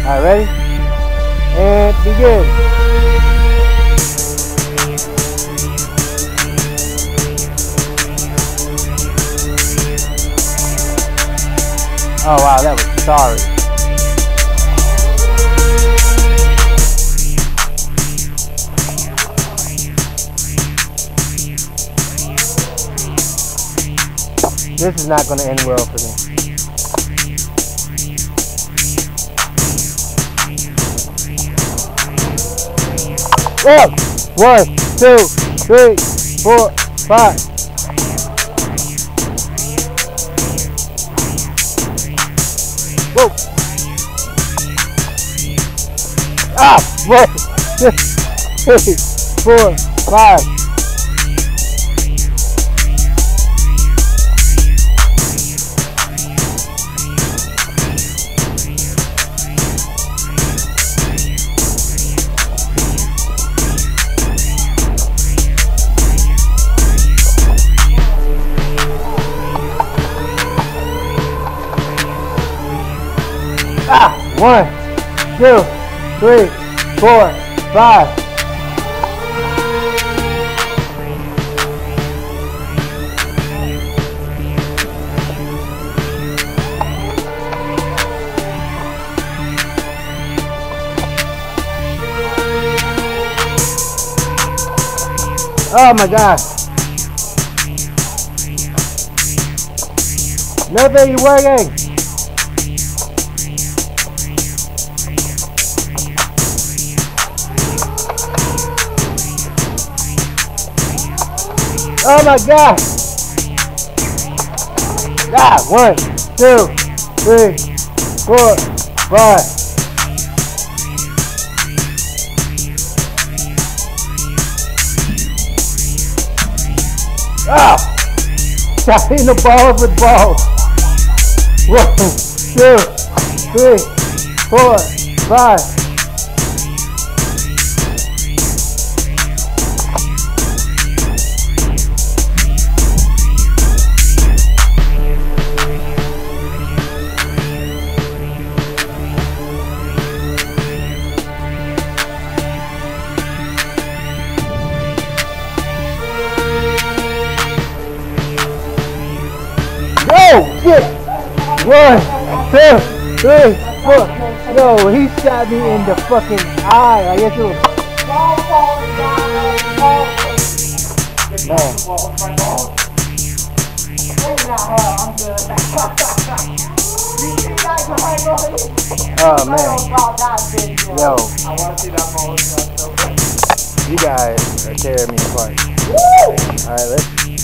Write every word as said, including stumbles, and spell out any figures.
Alright, ready? And begin. Oh wow, that was sorry. This is not going to end well for me. Up! One, two, three, four, five. Whoa! Ah! One, two, three, four, five. Ah! One, two, three, four, five. Oh my God. Nothing working. Oh my God! Ah, one, two, three, four, five. Ah! Tapping the balls with balls. One, two, three, four, five. Oh shit! One, two, three, four. No, he shot me in the fucking eye. I guess it was. Man. Oh man. Yo. You guys are tearing me apart. Alright, let's